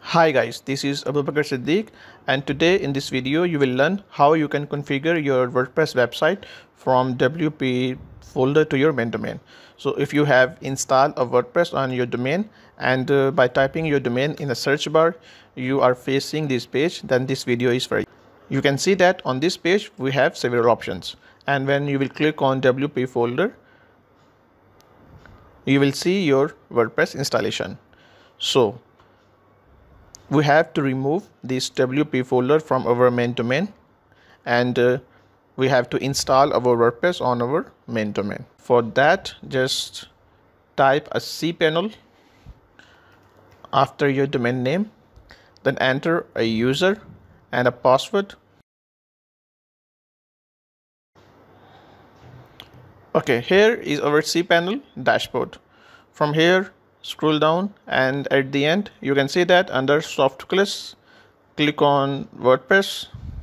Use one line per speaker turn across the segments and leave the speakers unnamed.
Hi guys, this is Abubakar Siddiq, and today in this video you will learn how you can configure your WordPress website from WP folder to your main domain. So if you have installed a WordPress on your domain and by typing your domain in the search bar you are facing this page, then this video is for you. You can see that on this page we have several options, and when you will click on WP folder you will see your WordPress installation. So we have to remove this WP folder from our main domain, and we have to install our WordPress on our main domain. For that, just type a cpanel after your domain name, then enter a user and a password. Okay, here is our cpanel dashboard. From here, scroll down, and at the end you can see that under softwares click on WordPress,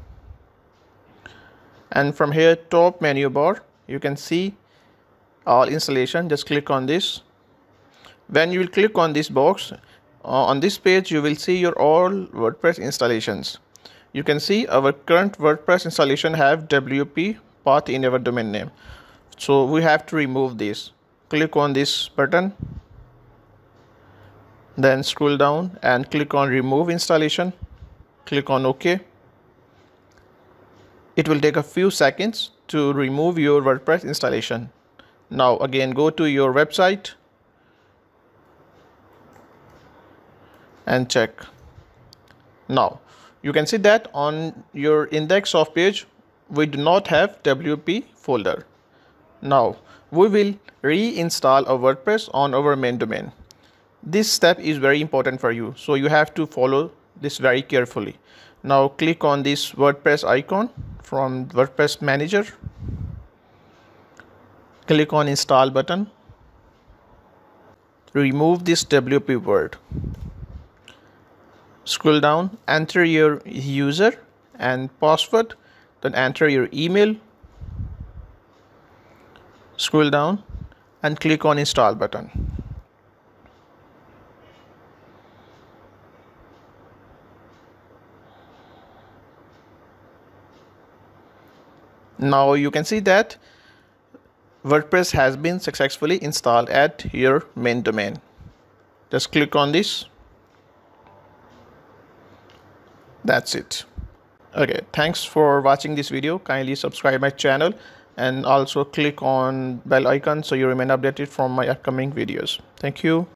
and from here top menu bar you can see all installation. Just click on this. When you will click on this box, on this page you will see your all WordPress installations. You can see our current WordPress installation have WP path in our domain name, so we have to remove this. Click on this button, then scroll down and click on remove installation. Click on OK. It will take a few seconds to remove your WordPress installation. Now again go to your website and check. Now you can see that on your index of page we do not have WP folder. Now we will reinstall our WordPress on our main domain. This step is very important for you, so you have to follow this very carefully. Now click on this WordPress icon from WordPress manager. Click on install button. Remove this WP word. Scroll down, enter your user and password, then enter your email. Scroll down and click on install button. Now you can see that WordPress has been successfully installed at your main domain. Just click on this. That's it. Okay, thanks for watching this video. Kindly subscribe my channel and also click on bell icon so you remain updated from my upcoming videos. Thank you.